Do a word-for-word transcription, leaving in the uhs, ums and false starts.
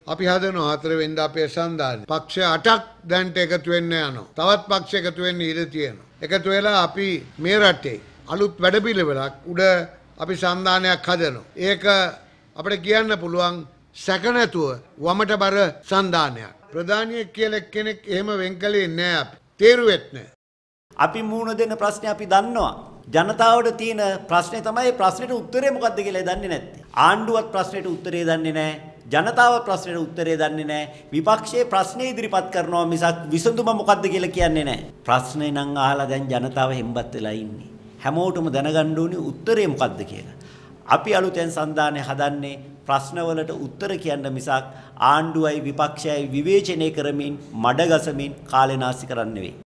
අපි හදනවා හතර වෙනිදා අපේ සන්ධානය. පක්ෂ අටක් දැන්ට එකතු වෙන්න යනවා. තවත් පක්ෂ එකතු වෙන්න ඉඩ තියෙනවා. එකතු වෙලා අපි මේ රටේ අලුත් වැඩපිළිවෙලක් උඩ අපි සන්ධානයක් හදනවා. ඒක අපිට කියන්න පුළුවන් සැක නැතුව වමට බර සන්ධානයක්. ප්‍රධානියෙක් කියලා කෙනෙක් එහෙම වෙන් කළේ නෑ අපි. තේරුවෙත් නෑ. අපි මුහුණ දෙන ප්‍රශ්නේ අපි දන්නවා. ජනතාවට තියෙන ප්‍රශ්නේ තමයි ප්‍රශ්නෙට උත්තරේ මොකක්ද කියලා දන්නේ නැත්තේ. ආණ්ඩුවත් ප්‍රශ්නෙට උත්තරේ දන්නේ නැහැ. ජනතාව ප්‍රශ්නෙට උත්තරේ දන්නේ නැහැ. විපක්ෂයේ ප්‍රශ්නේ ඉදිරිපත් කරනවා මිසක් විසඳුම මොකක්ද කියලා කියන්නේ නැහැ. ප්‍රශ්නේ නම් අහලා දැන් ජනතාව හෙම්බත් වෙලා ඉන්නේ. හැමෝටම දැනගන්න ඕනේ උත්තරේ මොකක්ද කියලා. අපි අලුතෙන් සන්ධානය හදන්නේ ප්‍රශ්නවලට උත්තර කියන්න මිසක් ආණ්ඩුවයි විපක්ෂයයි විවේචනය කරමින් මඩ ගසමින් කාලේ නාස්ති කරන්න නෙවෙයි.